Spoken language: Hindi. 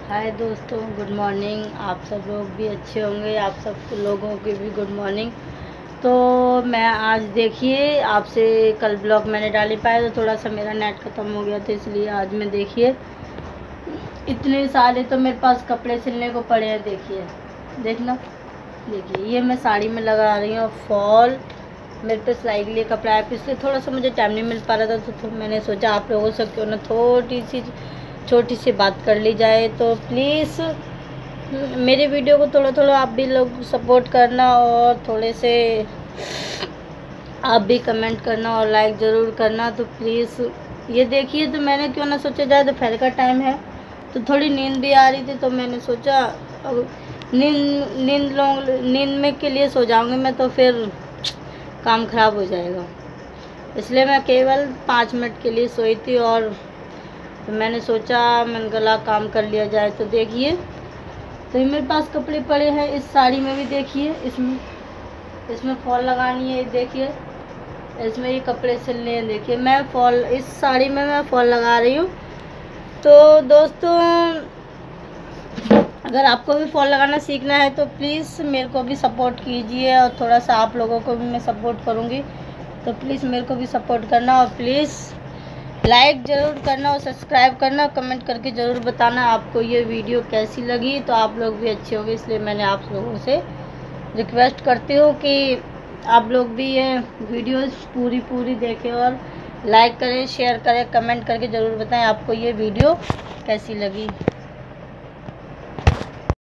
हाय दोस्तों, गुड मॉर्निंग। आप सब लोग भी अच्छे होंगे, आप सब लोगों की भी गुड मॉर्निंग। तो मैं आज देखिए आपसे कल ब्लॉग मैंने डाल नहीं पाया, तो थोड़ा सा मेरा नेट ख़त्म हो गया था, इसलिए आज मैं देखिए इतने सारे तो मेरे पास कपड़े सिलने को पड़े हैं। देखना देखिए ये मैं साड़ी में लगा रही हूँ फॉल। मेरे पे सिलाई के लिए कपड़ा है, इसलिए थोड़ा सा मुझे टाइम नहीं मिल पा रहा था, तो मैंने सोचा आप लोगों से क्यों ना छोटी सी बात कर ली जाए। तो प्लीज़ मेरे वीडियो को थोड़ा थोड़ा आप भी लोग सपोर्ट करना, और थोड़े से आप भी कमेंट करना और लाइक ज़रूर करना। तो प्लीज़ ये देखिए, तो मैंने क्यों ना सोचा जाए, दोपहर का टाइम है तो थोड़ी नींद भी आ रही थी, तो मैंने सोचा अब नींद में के लिए सो जाऊँगी मैं तो फिर काम ख़राब हो जाएगा, इसलिए मैं केवल 5 मिनट के लिए सोई थी। और तो मैंने सोचा मैंने गला काम कर लिया जाए। तो देखिए, तो ये मेरे पास कपड़े पड़े हैं। इस साड़ी में भी देखिए, इसमें फॉल लगानी है। देखिए इसमें ये कपड़े सिलने हैं। देखिए मैं फॉल, इस साड़ी में मैं फॉल लगा रही हूँ। तो दोस्तों अगर आपको भी फॉल लगाना सीखना है तो प्लीज़ मेरे को भी सपोर्ट कीजिए, और थोड़ा सा आप लोगों को भी मैं सपोर्ट करूँगी। तो प्लीज़ मेरे को भी सपोर्ट करना, और प्लीज़ लाइक ज़रूर करना, और सब्सक्राइब करना, कमेंट करके ज़रूर बताना आपको ये वीडियो कैसी लगी। तो आप लोग भी अच्छे होंगे, इसलिए मैंने आप लोगों से रिक्वेस्ट करती हूँ कि आप लोग भी ये वीडियो पूरी देखें, और लाइक करें, शेयर करें, कमेंट करके ज़रूर बताएं आपको ये वीडियो कैसी लगी।